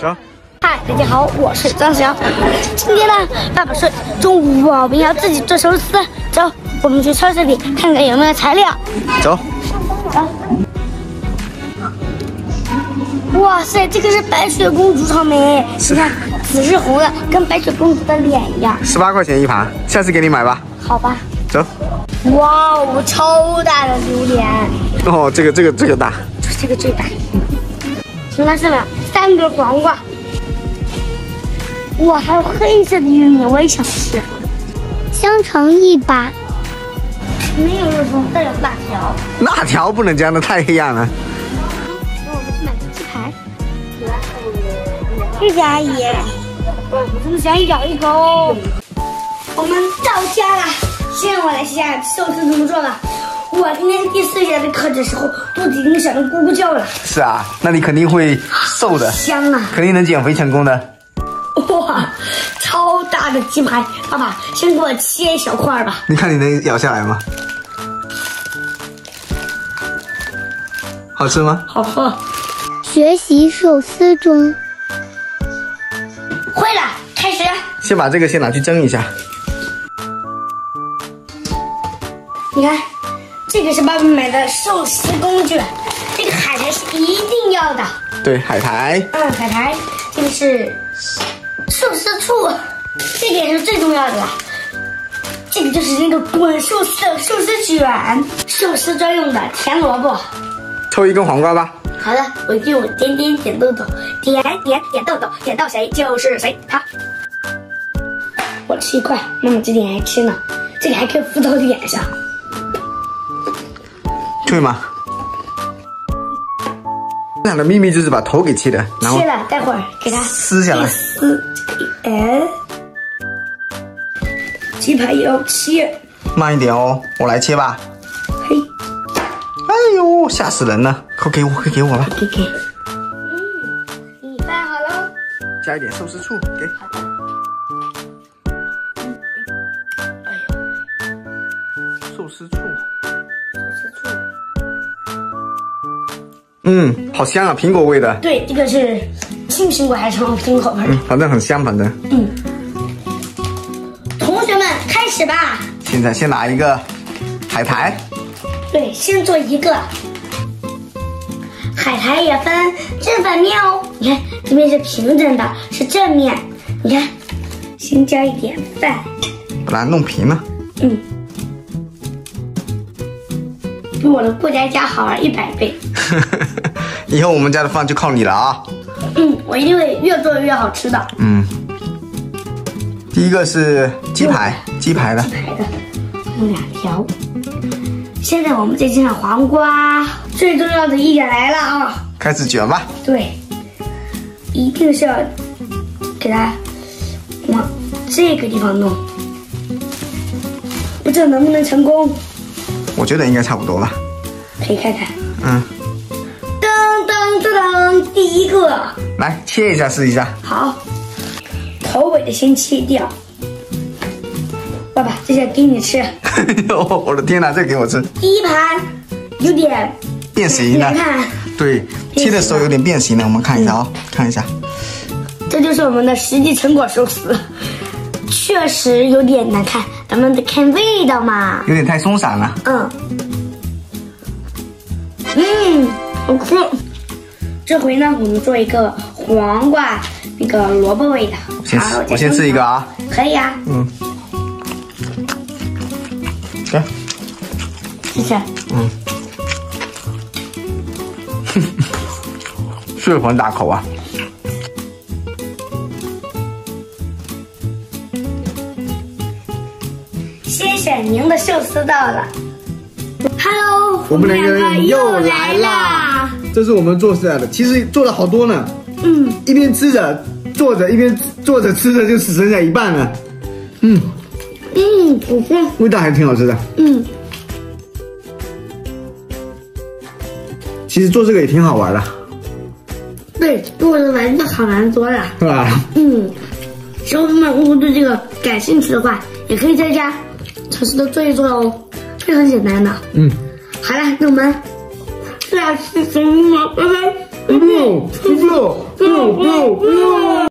走。 嗨，大家好，我是张翔。今天呢，爸爸说中午我们要自己做寿司。走，我们去超市里看看有没有材料。 走。 走。哇塞，这个是白雪公主草莓，你看紫是红的，跟白雪公主的脸一样。 18块钱一盘，下次给你买吧。 好吧。 走。 哇哦，超大的榴莲。 哦，这个大。 就是这个最大。行了，剩了3个黄瓜。哇，还有黑色的玉米，我也想吃。香肠1把。没有肉松，但有辣条。 辣条不能加，那太黑暗了。 那我们去买个鸡排。谢谢阿姨。我真的想咬一口。我们到家了，现在我来试下寿司怎么做吧。我今天第4节的课的时候，肚子已经响得咕咕叫了。 是啊，那你肯定会瘦的。 香啊！ 肯定能减肥成功的。 哇，超大的鸡排！爸爸，先给我切一小块吧。 你看你能咬下来吗？好吃吗？ 好喝。 学习寿司中。 会了，开始。 先把这个先拿去蒸一下。 你看，这个是爸爸买的寿司工具，这个海苔是一定要的。 对，海苔。 海苔。这个是寿司醋，这个也是最重要的了。这个就是那个滚寿司的寿司卷，寿司专用的甜萝卜。 抽一根黄瓜吧。 好的，我就用点豆豆，点豆豆，点到谁就是谁。好，我吃一块，妈妈这里还吃呢，这里还可以敷到脸上。 对吗？这样的秘密就是把头给切的，然后切了，待会儿给它撕下来。 鸡排也要切， 慢一点哦，我来切吧。 嘿， 哎呦，吓死人了！快给我吧。 给。米饭好喽。 加一点寿司醋，给。 好的。哎呦， 寿司醋。好香啊，苹果味的。 对，这个是青苹果还是红苹果味？ 反正很香，反正。 同学们，开始吧。 现在先拿一个海苔。 对，先做一个。海苔也分正反面哦。你看，这边是平整的，是正面。你看，先加一点饭， 把它弄平了。 比我的过家家好玩100倍。 以后我们家的饭就靠你了啊！ 我一定会越做越好吃的。 第一个是鸡排的， 鸡排的，用2条。现在我们再加上黄瓜，最重要的一点来了啊！ 开始卷吧。 对，一定是要给它往这个地方弄，不知道能不能成功？ 我觉得应该差不多吧。 可以看看。噔，第一个。 来切一下试一下。 好，头尾的先切掉。爸爸，这下给你吃。 我的天哪，这个给我吃。 第一盘有点变形了。 你看。 对，切的时候有点变形了，我们看一下看一下。 这就是我们的实际成果寿司，确实有点难看，咱们得看味道嘛。 有点太松散了。 好吃。这回呢，我们做一个黄瓜那个萝卜味的。 我先吃一个啊。 可以啊。 来， 谢谢。 血盆大口啊！ 谢谢您的寿司到了。Hello， 我们两个人又来啦！这是我们做出来的，其实做了好多呢。一边吃着做着，一边做着吃着，就只剩下一半了。 不是， 味道还挺好吃的。其实做这个也挺好玩的。 对，做着玩就好玩多了， 是吧？ 小伙伴们如果对这个感兴趣的话，也可以在家尝试的做一做哦，非常简单的。好了，那我们下期节目，拜拜。 不要！